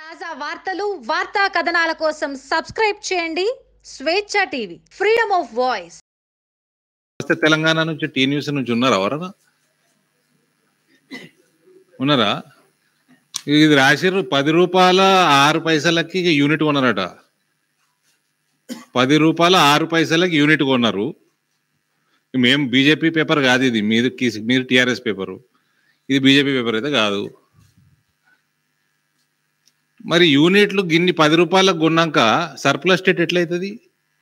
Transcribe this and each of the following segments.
తాజా వార్తలు, వార్తా కథనాల కోసం సబ్స్క్రైబ్ చేయండి స్వేచ్ఛ టీవీ, ఫ్రీడమ్ ఆఫ్ వాయిస్. వస్తే తెలంగాణ నుంచి టీ న్యూస్ నుంచి ఉన్నారా ఎవరన్నా? ఉన్నారా? ఇది రాసిర్రు 10 రూపాయల 6 పైసలకి యూనిట్ కొన్నారట. 10 రూపాయల 6 పైసలకి యూనిట్ కొన్నారు. మేము బీజేపీ పేపర్ కాదు, ఇది మీరు టీఆర్ఎస్ పేపరు, ఇది బీజేపీ పేపర్ అయితే కాదు. మరి యూనిట్లు గిన్ని 10 రూపాయలకు కొన్నాక సర్ప్లస్ స్టేట్ ఎట్లయితుంది?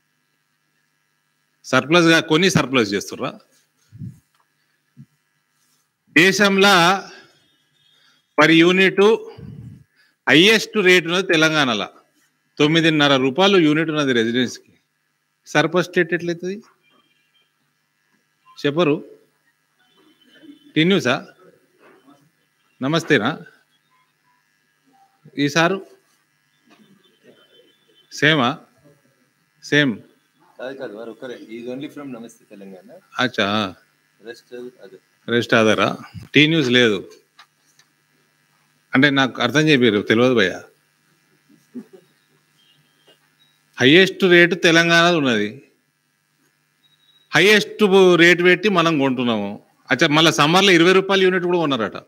సర్ప్లస్గా కొని సర్ప్లస్ చేస్తుర్రా? దేశంలో పర్ యూనిట్ హైయెస్ట్ రేట్ ఉన్నది తెలంగాణలో 9.5 రూపాయలు యూనిట్ ఉన్నది రెసిడెన్స్కి. సర్ప్లస్ స్టేట్ ఎట్లయితుంది చెప్పరు? టీ న్యూసా? నమస్తేనా ఈసారు? సేమా? సేమ్ అచ్చా, రెస్ట్ అదరా. టీ న్యూస్ లేదు అంటే నాకు అర్థం చెప్పారు, తెలియదు భయ్య. హైయెస్ట్ రేటు తెలంగాణ ఉన్నది, హైయెస్ట్ రేటు పెట్టి మనం కొంటున్నాము. అచ్చా, మళ్ళీ సమ్మర్లో 20 రూపాయల యూనిట్ కూడా కొన్నారట.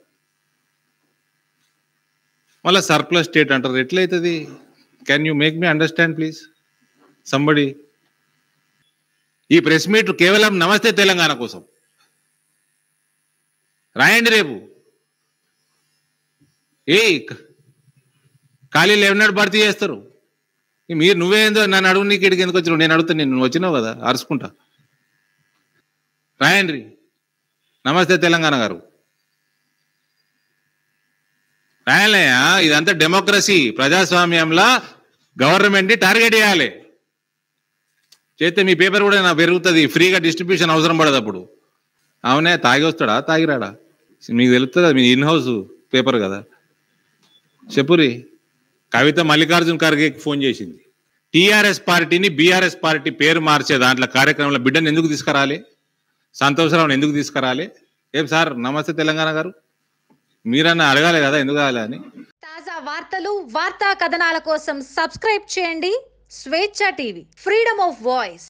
మళ్ళీ సర్ప్లస్ స్టేట్ అంటారు, ఎట్లయితుంది? Can you make me understand please somebody? ఈ ప్రెస్ మీట్ కేవలం నమస్తే తెలంగాణ కోసం రాయండి. రేపు ఖాళీలు ఏమన్నాడు భర్తీ చేస్తారు. మీరు నువ్వేందో నన్ను అడుగు, నీకు ఇక్కడికి ఎందుకు వచ్చినావు? నేను అడుగుతాను, నువ్వు వచ్చినావు కదా అరుచుకుంటా. రాయండి నమస్తే తెలంగాణ గారు, రాయలయ్యా. ఇదంతా డెమోక్రసీ, ప్రజాస్వామ్యంలో గవర్నమెంట్ని టార్గెట్ చేయాలి. చేస్తే మీ పేపర్ కూడా నా పెరుగుతుంది, ఫ్రీగా డిస్ట్రిబ్యూషన్ అవసరం పడదు అప్పుడు. అవునే, తాగి వస్తాడా తాగిరాడా మీకు తెలుస్తుంది, మీ ఇన్ హౌస్ పేపర్ కదా. చెప్పురి. కవిత మల్లికార్జున్ ఖర్గేకి ఫోన్ చేసింది, టీఆర్ఎస్ పార్టీని బీఆర్ఎస్ పార్టీ పేరు మార్చే దాంట్లో కార్యక్రమంలో బిడ్డను ఎందుకు తీసుకురాలి, సంతోషరావుని ఎందుకు తీసుకురాలి? ఏం సార్ నమస్తే తెలంగాణ గారు, మీరన్నా అడగాలి కదా ఎందుకు కావాలి అని. తాజా వార్తలు, వార్తా కథనాల కోసం సబ్స్క్రైబ్ చేయండి స్వేచ్ఛ టీవీ, ఫ్రీడమ్ ఆఫ్ వాయిస్.